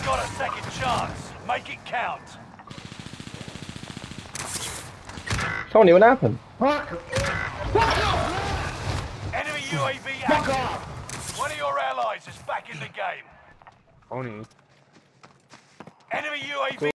got a second chance. Make it count. Tony, what happened? Enemy UAV active. One of your allies is back in the game. Tony. Enemy UAV